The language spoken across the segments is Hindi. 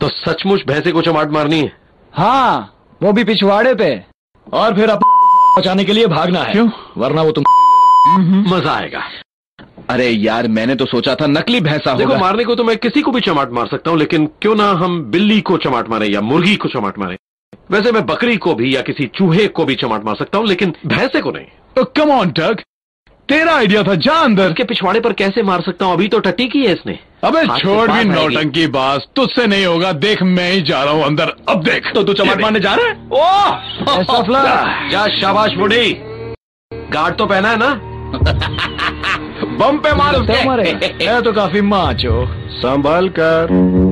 तो सचमुच भैंसे को चमाट मारनी है? हाँ, वो भी पिछवाड़े पे। और फिर आप बचाने के लिए भागना है। क्यों? वरना वो तुम मजा आएगा। अरे यार, मैंने तो सोचा था नकली भैंसा होगा। देखो, मारने को तो मैं किसी को भी चमाट मार सकता हूँ, लेकिन क्यों ना हम बिल्ली को चमाट मारे या मुर्गी को चमाट मारे। वैसे मैं बकरी को भी या किसी चूहे को भी चमाट मार सकता हूँ, लेकिन भैंसे को नहीं। तो कम ऑन डग, तेरा आइडिया था, जा अंदर। उसके पिछवाड़े पर कैसे मार सकता हूँ? अभी तो टट्टी की है इसने। अबे हाथ से छोड़ भी बात नौटंकी बाज, तुझसे नहीं होगा। देख, मैं ही जा रहा हूँ अंदर। अब देख। तो तू चमाट मारने जा रहा है? ओह, जा शाबाश बुढ़ी। गार्ड तो पहना है ना? बम पे मार उसके। है तो काफी माचो। संभल कर।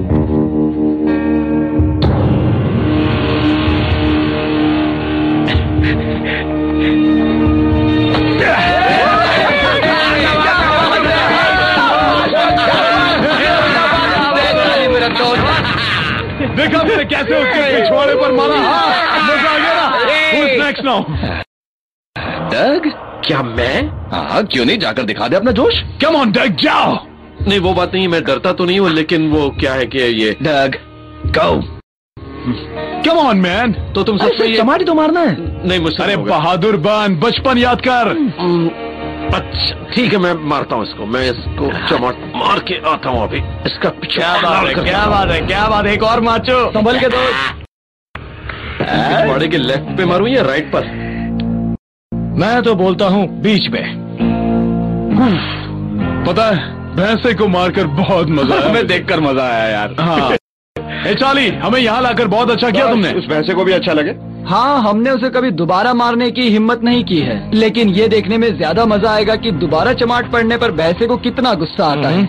देखा मैंने कैसे उसके पिछवाड़े पर मारा? मजा आ गया ना? Who's next now? डग, क्या मैं? हाँ, क्यों नहीं, जाकर दिखा दे अपना जोश। कम ऑन डग, जाओ। नहीं, वो बात नहीं, मैं डरता तो नहीं हूँ, लेकिन वो क्या है कि ये डग, गो। Come on man. तो तुम सबसे ये चमाटी तो मारना है। नहीं, मुझसे अरे नहीं होगा। बहादुर बन, बचपन याद कर। अच्छा ठीक है, मैं मारता हूँ इसको। मैं इसको चमाट मार के आता हूँ अभी। इसका क्या बात है, क्या बात है, क्या बात है। एक और माचो, संभल के दोस्त। पिछवाड़े के लेफ्ट पे मारूं या राइट पर? मैं तो बोलता हूँ बीच में। पता है, भैंसे को मारकर बहुत मजा आया। हमें देखकर मजा आया यार। हाँ। ए चार्ली, हमें यहाँ लाकर बहुत अच्छा किया तुमने। उस भैंसे को भी अच्छा लगे? हाँ, हमने उसे कभी दोबारा मारने की हिम्मत नहीं की है, लेकिन ये देखने में ज्यादा मजा आएगा कि दोबारा चमाट पड़ने पर भैंसे को कितना गुस्सा आता है।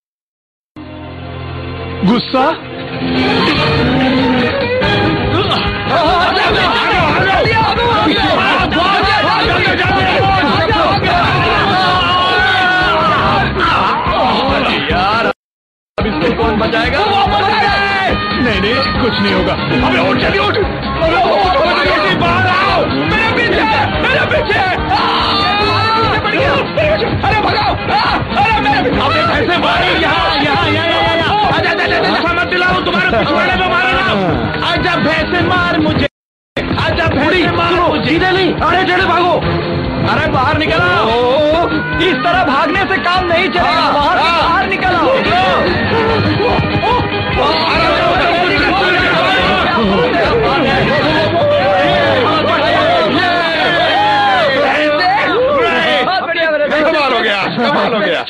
गुस्सा? यार, अब इसको कौन बचाएगा? नहीं नहीं, कुछ नहीं होगा। अबे उठ, जल्दी उठ। अबे उठ, बाहर आओ। मेरे पीछे, मेरे पीछे। अरे भगाओ। अरे मेरे पीछे भैंसे मारे। यहाँ आजा, मत दिलाओ, तुम्हारे पिछवाड़े में मारे ना। आजा भैंसे मार मुझे, आजा भैंसे मार मुझे। सीधे नहीं, अरे टेढ़े भागो। अरे बाहर निकलो। इस तरह भागने से काम नहीं चलेगा। बाहर निकलो। कमाल हो गया, कमाल हो गया।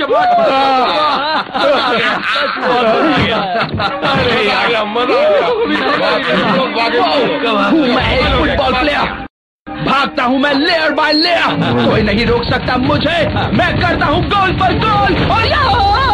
मैं एक फुटबॉल प्लेयर, भागता हूँ मैं लेयर बाय लेयर। कोई नहीं रोक सकता मुझे। मैं करता हूँ गोल पर गोल।